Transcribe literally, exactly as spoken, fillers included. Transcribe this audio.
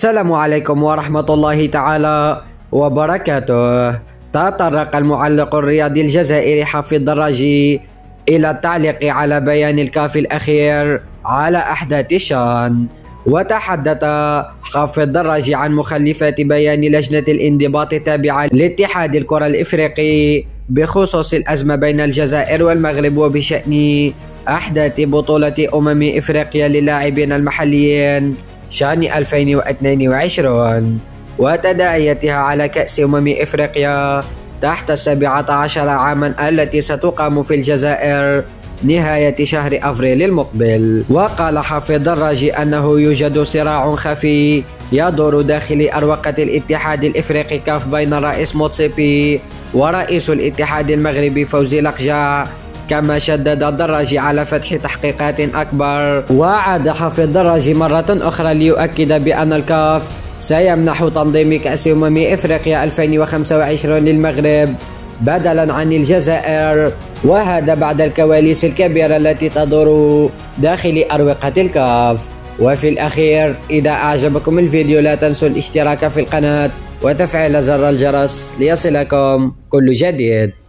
السلام عليكم ورحمة الله تعالى وبركاته. تطرق المعلق الرياضي الجزائري حفيظ دراجي إلى التعليق على بيان الكاف الأخير على أحداث الشان، وتحدث حفيظ دراجي عن مخلفات بيان لجنة الانضباط التابعة لاتحاد الكرة الإفريقي بخصوص الأزمة بين الجزائر والمغرب وبشأن أحداث بطولة أمم إفريقيا للاعبين المحليين شان ألفين واثنين وعشرين وتداعياتها على كأس أمم إفريقيا تحت السابعة عشر عاما التي ستقام في الجزائر نهاية شهر أفريل المقبل. وقال حفيظ دراجي أنه يوجد صراع خفي يدور داخل أروقة الاتحاد الإفريقي كاف بين الرئيس موتسيبي ورئيس الاتحاد المغربي فوزي لقجع، كما شدد دراجي على فتح تحقيقات أكبر. وعاد حفيظ دراجي مرة أخرى ليؤكد بأن الكاف سيمنح تنظيم كأس أمم إفريقيا ألفين وخمسة وعشرين للمغرب بدلا عن الجزائر، وهذا بعد الكواليس الكبيرة التي تدور داخل أروقة الكاف. وفي الأخير، إذا أعجبكم الفيديو لا تنسوا الاشتراك في القناة وتفعيل زر الجرس ليصلكم كل جديد.